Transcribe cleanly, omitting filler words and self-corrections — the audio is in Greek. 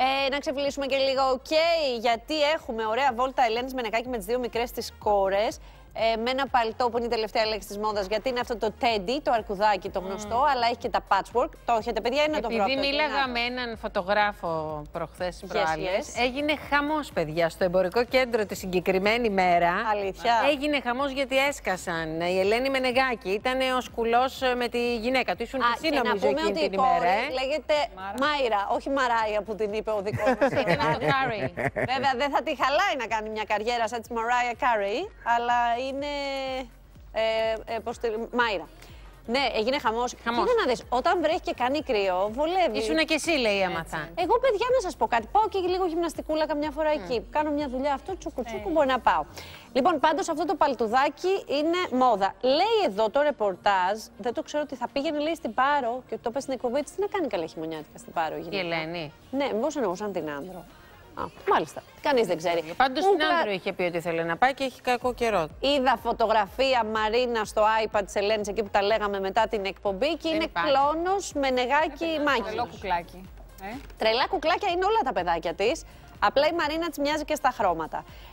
Να ξεφυλίσουμε και λίγο γιατί έχουμε ωραία βόλτα Ελένης Μενεγάκη με τις δύο μικρές της κόρες. Με ένα παλτό που είναι η τελευταία λέξη της μόδας, γιατί είναι αυτό το teddy, το αρκουδάκι το γνωστό, αλλά έχει και τα patchwork. Το έχετε, παιδιά, είναι το πρώτο. Επειδή μίλαγα με έναν φωτογράφο προχθές προάλλες, έγινε χαμός, παιδιά, στο εμπορικό κέντρο τη συγκεκριμένη μέρα. Αλήθεια. Έγινε χαμός γιατί έσκασαν. Η Ελένη Μενεγάκη ήταν ο σκουλός με τη γυναίκα του. Ήσουν και εσύ, νομίζω, εκείνη την ημέρα. Λέγεται Μάιρα, όχι Μαράια που την είπε ο δικός μας. Ήταν το Κάρι. Βέβαια, δεν θα τη χαλάει να κάνει μια καριέρα σαν τη Μαράια Κάρι, αλλά είναι Μάιρα. Ναι, έγινε χαμός. Κοίτα να δεις, όταν βρέχει και κάνει κρύο, βολεύει. Ήσουνα και εσύ, λέει, άμαθα. Εγώ, παιδιά, να σας πω κάτι. Πάω και λίγο γυμναστικούλα καμιά φορά εκεί. Κάνω μια δουλειά, αυτό τσουκουτσούκου μπορεί να πάω. Λοιπόν, πάντως αυτό το παλτουδάκι είναι μόδα. Λέει εδώ το ρεπορτάζ, δεν το ξέρω, ότι θα πήγαινε, λέει, στην Πάρο και το είπε στην εκπομπή της. Τι να κάνει καλά χειμωνιάτικα στην Πάρο, η Ελένη. Ναι, μήπως εννοούσαν την Άνδρο. Μάλιστα. Κανείς δεν ξέρει. Πάντως στην Άνδρο είχε πει ότι θέλει να πάει και έχει κακό καιρό. Είδα φωτογραφία Μαρίνα στο iPad της Ελένης εκεί που τα λέγαμε μετά την εκπομπή και είναι κλόνος Μενεγάκη Μάκη. Τρελό κουκλάκι. Τρελά κουκλάκια είναι όλα τα παιδάκια της. Απλά η Μαρίνα της μοιάζει και στα χρώματα.